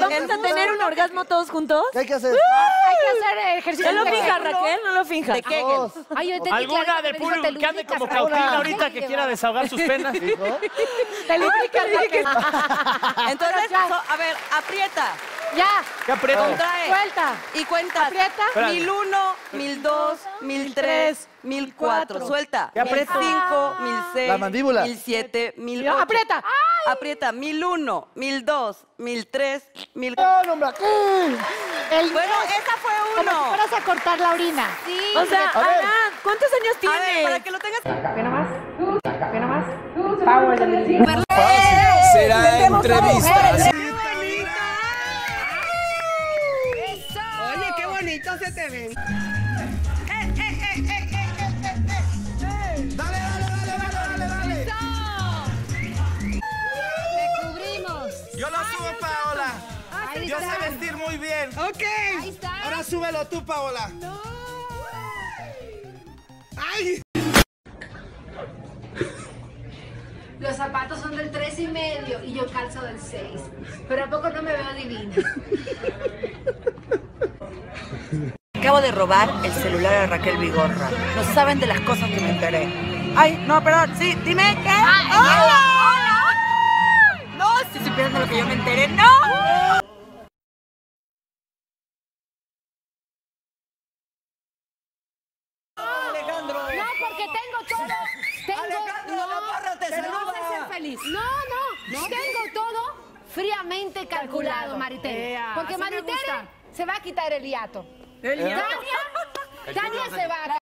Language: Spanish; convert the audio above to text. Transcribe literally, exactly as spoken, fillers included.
¿Es a tener un orgasmo todos juntos? ¿Qué hay que hacer? Hay que hacer ejercicio. No lo finjas, Raquel, no lo finjas. De Kegel. Ay, ahorita ¿Alguna de puro que ande como Cautín ahorita que quiera desahogar sus penas? Te lubricas, Raquel. Entonces, so- a ver, aprieta. Ya. ¿Qué aprieto? Contrae. Suelta. Y cuentas. Aprieta. Mil uno, mil dos, mil tres, mil cuatro. Suelta. ¿Qué Mil aprieto? cinco, mil seis. La mandíbula. Mil siete, mil No, ocho. aprieta. Aprieta. Mil uno, mil dos, mil tres, mil ¡No, cuatro. hombre, aquí! El Bueno, esa fue como si uno. fueras a cortar la orina. Sí. O sea, A ver. Ana, ¿cuántos años A ver, tienes? para que lo tengas. Café nomás. Café nomás. Power del día. Será entrevista. Oye, qué bonito se te ve. Dale, dale, dale, dale, dale, dale. Descubrimos. Yo lo subo, Paola. Ahí Yo está. sé vestir muy bien. Ok. Ahí está. Ahora súbelo tú, Paola. Ay. Los zapatos son del tres y medio y yo calzo del seis. Pero ¿a poco no me veo divina? Acabo de robar el celular a Raquel Vigorra. No saben de las cosas que me enteré. Ay, no, perdón. Sí, dime qué. ¡Hola! No, si supieran de lo que yo me enteré. ¡No! Alejandro. No, porque tengo todo. Tengo. Alejandro, no, la barra te pero no saluda. sé ser feliz. No, no, Tengo todo fríamente calculado, Maritere. Ea, Porque así me Maritere gusta. se va a quitar el hiato. Tania, Tania se va a